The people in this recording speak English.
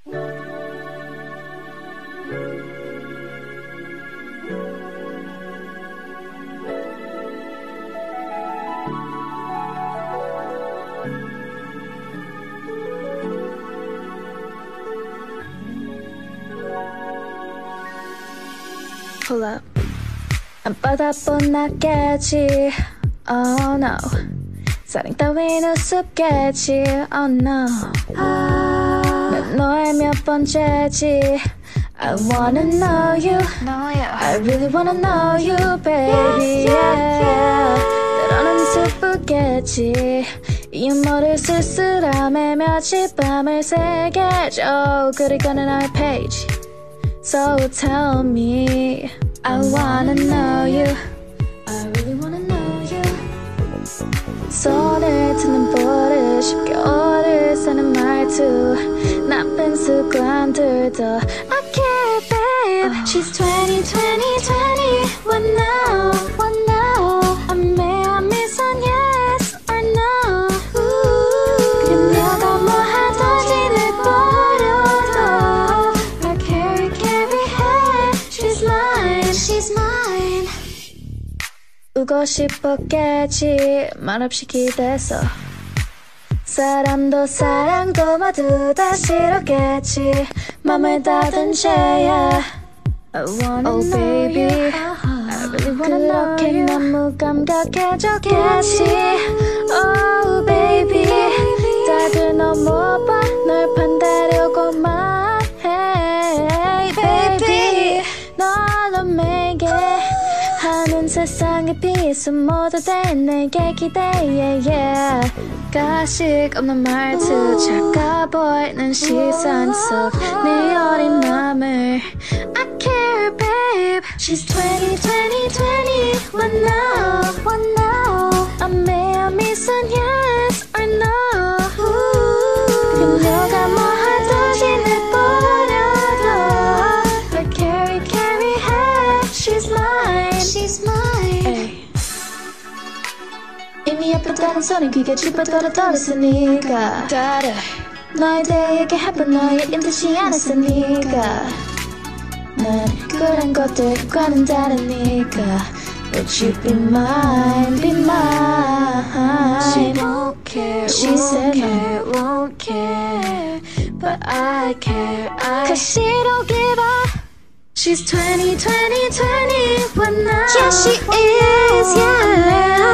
Pull up. 밤바다 뻔나겠지. Oh no. 사랑 따윈 우습겠지. Oh no. 난 너의 몇 번째지. I wanna know you. I really wanna know you, baby. Yeah. 때로는 슬프겠지. 이 음모를 쓸쓸함에 며칠 밤을 새겨줘. 그리고는 나의 페이지. So tell me, I wanna know you. I really wanna know you. 손을 트는 볼을 쉽게 오를 새는 말투 나쁜 습관들도 I care, babe. She's 20, 20, 20. What now? What now? I'm missing yes or no? 그녀가 뭐 하든지 늘 버려도 I carry her. She's mine. She's mine. 우고 싶었겠지 말없이 기대서 사람도 사랑도 모두 다 싫었겠지 맘을 닫은 채야 I wanna oh baby I really wanna know 그렇게 너무 감각해졌겠지 Oh baby 다들 넘어봐 널 판다려고만 해 Baby 널로 매게 하는 세상에 비해서 모두 다 내게 기대해 yeah. 가식 없는 말투 작아 보이는 시선 속 내 어린 맘을 I care babe She's 20, 20, 20 What now? What now? I'm missing yes or no? 그녀가 뭐 하든지 내버려둬 I carry her She's mine She's mine hey. 이미 예쁘다는 소린 귀가 쥐뿔 떨었으니까 너에 대해 얘기해본 너의 힘들지 않았으니까 난 그런 것들과는 다르니까 Would you be mine, be mine She won't care, she won't care, won't care But I care, Cause she don't give up She's 20, 20, 20 What now? Yeah, she is, yeah